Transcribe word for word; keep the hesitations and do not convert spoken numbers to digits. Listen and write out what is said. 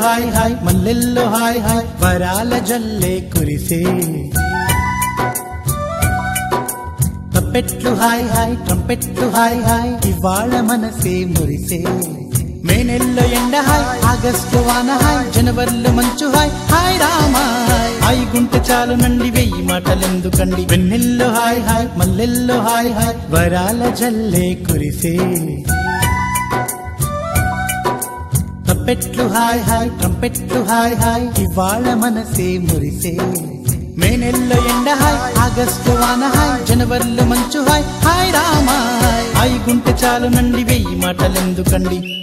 hi హాయ్ మల్లెల్లో హాయ్ హాయ్ వరాల జల్లే కురిసే తప్పెట్లు హాయ్ హాయ్ ట్రంపెట్లు హాయ్ హాయ్ ఇవాళ మనసే మురిసే మే నెల్లో ఎండ హాయ్ ఆగస్టు వాన హాయ్ జనవరిలో మంచు హాయ్ హాయ్ రామా హాయ్ గుంటె చాలు నండి వెయ్యి మాటలెందుకండి వెన్నెల్లో హాయ్ హాయ్ మల్లెల్లో హాయ్ హాయ్ వరాల జల్లే కురిసే తప్పెట్లు హాయ్ హాయ్ ట్రంపెట్లు హాయ్ హాయ్ ఇవాళ మనసే మురిసే మే నెల్లో ఎండ హాయ్ ఆగస్టు వాన హాయ్ జనవరిలో మంచు హాయ్ హాయ్ రామా హాయ్ గుంటె చాలు నండి వెయ్యి మాటలెందుకండి